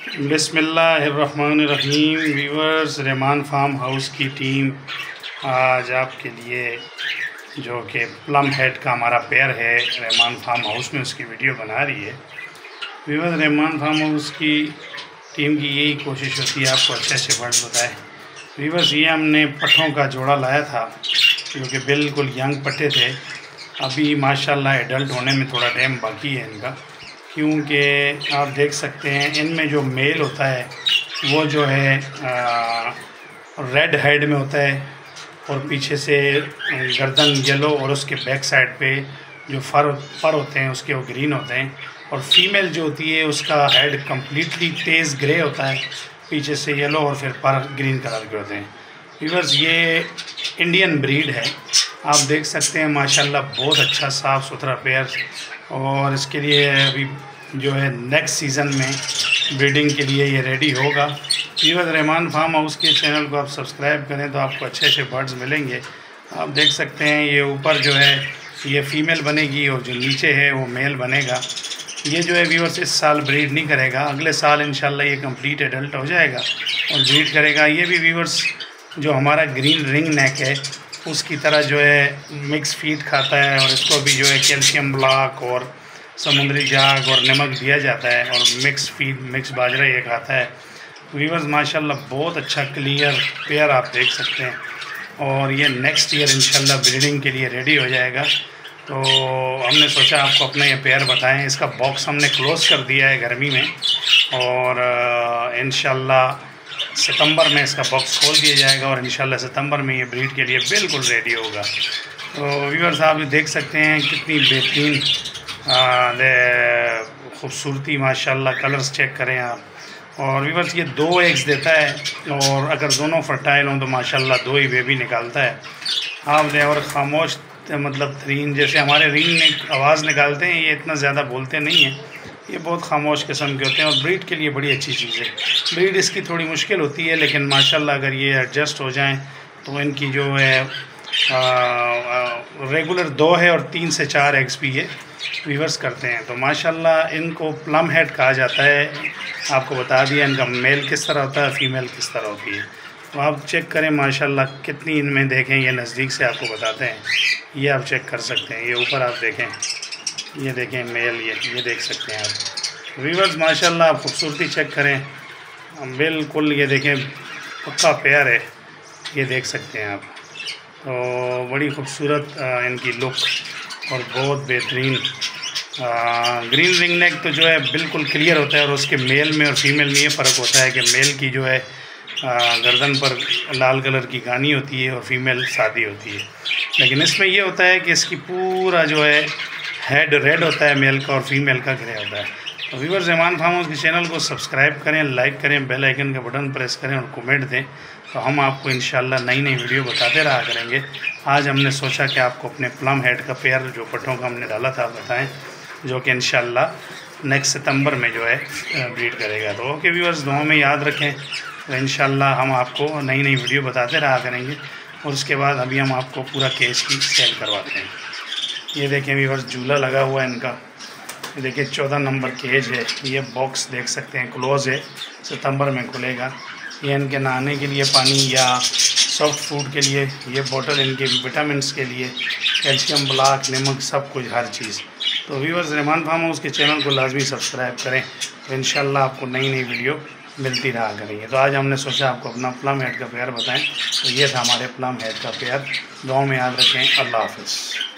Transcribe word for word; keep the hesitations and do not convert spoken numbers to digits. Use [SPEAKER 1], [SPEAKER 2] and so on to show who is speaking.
[SPEAKER 1] बिस्मिल्लाहिर्रहमानिर्रहीम। Viewers, Rahman farm house की team आज आपके लिए जो कि प्लम हेड का हमारा पेयर है रहमान फार्म हाउस में उसकी वीडियो बना रही है। वीवर्स, रहमान फार्म हाउस की टीम की यही कोशिश होती है आपको अच्छे से बर्ड्स बताए। वीवर्स, ये हमने पट्ठों का जोड़ा लाया था जो कि बिल्कुल यंग पट्टे थे। अभी माशाल्लाह एडल्ट होने में थोड़ा टाइम बाकी है इनका, क्योंकि आप देख सकते हैं इनमें जो मेल होता है वो जो है रेड हेड में होता है और पीछे से गर्दन येलो और उसके बैक साइड पे जो फर फर होते हैं उसके वो ग्रीन होते हैं। और फीमेल जो होती है उसका हेड कम्प्लीटली तेज़ ग्रे होता है, पीछे से येलो और फिर पर ग्रीन कलर के होते हैं। व्यूअर्स, ये इंडियन ब्रीड है, आप देख सकते हैं माशाल्लाह बहुत अच्छा साफ़ सुथरा पेयर। और इसके लिए अभी जो है नेक्स्ट सीज़न में ब्रीडिंग के लिए ये रेडी होगा। व्यूअर्स, रहमान फार्म हाउस के चैनल को आप सब्सक्राइब करें तो आपको अच्छे अच्छे बर्ड्स मिलेंगे। आप देख सकते हैं ये ऊपर जो है ये फ़ीमेल बनेगी और जो नीचे है वो मेल बनेगा। ये जो है व्यूअर्स इस साल ब्रीड नहीं करेगा, अगले साल इंशाल्लाह ये कंप्लीट एडल्ट हो जाएगा और ब्रीड करेगा। ये भी व्यूअर्स जो हमारा ग्रीन रिंग नेक है उसकी तरह जो है मिक्स फीड खाता है और इसको भी जो है कैल्शियम ब्लॉक और समुद्री जाग और नमक दिया जाता है और मिक्स फीड मिक्स बाजरा ये खाता है। व्यूअर्स, माशाल्लाह बहुत अच्छा क्लियर पेयर आप देख सकते हैं और ये नेक्स्ट ईयर इंशाल्लाह ब्रीडिंग के लिए रेडी हो जाएगा। तो हमने सोचा आपको अपना ये पेयर बताएं। इसका बॉक्स हमने क्लोज़ कर दिया है गर्मी में और इंशाल्लाह सितंबर में इसका बॉक्स खोल दिया जाएगा और इंशाल्लाह सितंबर में ये ब्रीड के लिए बिल्कुल रेडी होगा। तो व्यूअर्स, आप देख सकते हैं कितनी बेहतरीन खूबसूरती, माशाल्लाह कलर्स चेक करें आप। और व्यूअर्स, ये दो एग्स देता है और अगर दोनों फर्टाइल हों तो माशाल्लाह दो ही बेबी निकालता है। आप दें और खामोश मतलब तरीन जैसे हमारे रिंग ने आवाज़ निकालते हैं, ये इतना ज़्यादा बोलते नहीं हैं, ये बहुत खामोश किस्म के होते हैं और ब्रीड के लिए बड़ी अच्छी चीज़ है। ब्रीड इसकी थोड़ी मुश्किल होती है लेकिन माशाल्लाह अगर ये एडजस्ट हो जाएं तो इनकी जो है आ, आ, रेगुलर दो है और तीन से चार एग्स भी ये वीवर्स करते हैं। तो माशाल्लाह इनको प्लम हेड कहा जाता है। आपको बता दिया इनका मेल किस तरह होता है, फ़ीमेल किस तरह होती है। तो आप चेक करें माशाल्लाह कितनी इनमें देखें, ये नज़दीक से आपको बताते हैं, ये आप चेक कर सकते हैं। ये ऊपर आप देखें, ये देखें मेल, ये ये देख सकते हैं आप। व्यूअर्स, माशाल्लाह आप खूबसूरती चेक करें, बिल्कुल ये देखें पक्का पेयर है, ये देख सकते हैं आप। तो बड़ी खूबसूरत इनकी लुक और बहुत बेहतरीन ग्रीन रिंग नेक तो जो है बिल्कुल क्लियर होता है और उसके मेल में और फीमेल में ये फ़र्क होता है कि मेल की जो है आ, गर्दन पर लाल कलर की गानी होती है और फीमेल सादी होती है। लेकिन इसमें ये होता है कि इसकी पूरा जो है हेड रेड होता है मेल का और फीमेल का ग्रे होता है। तो व्यूअर्स, रहमान फार्म हाउस के चैनल को सब्सक्राइब करें, लाइक करें, बेल आइकन का बटन प्रेस करें और कमेंट दें, तो हम आपको इंशाल्लाह नई नई वीडियो बताते रहा करेंगे। आज हमने सोचा कि आपको अपने प्लम हेड का पेयर जो पट्टों का हमने डाला था बताएं, जो कि इंशाल्लाह नेक्स्ट सितंबर में जो है ब्रीड करेगा। तो ओके व्यूअर्स, दुआ में याद रखें, तो इंशाल्लाह हम आपको नई नई वीडियो बताते रहा करेंगे। और उसके बाद अभी हम आपको पूरा केज की सेल करवाते हैं। ये देखें व्यूअर्स, झूला लगा हुआ है इनका, ये देखिए चौदह नंबर केज है। ये बॉक्स देख सकते हैं क्लोज़ है, सितंबर में खुलेगा। ये इनके नहाने के लिए पानी या सॉफ्ट फूड के लिए, ये बोतल इनके विटामिन्स के लिए, कैल्शियम ब्लॉक, नमक, सब कुछ हर चीज़। तो व्यूअर्स, रहमान फार्म हाउस के चैनल को लाजमी सब्सक्राइब करें, तो इंशाल्लाह आपको नई नई वीडियो मिलती रहा करेंगे। तो आज हमने सोचा आपको अपना प्लम हेड का पेयर बताएं। तो ये था हमारे प्लम हेड का पेयर। दुआ में याद रखें। अल्लाह हाफ़िज़।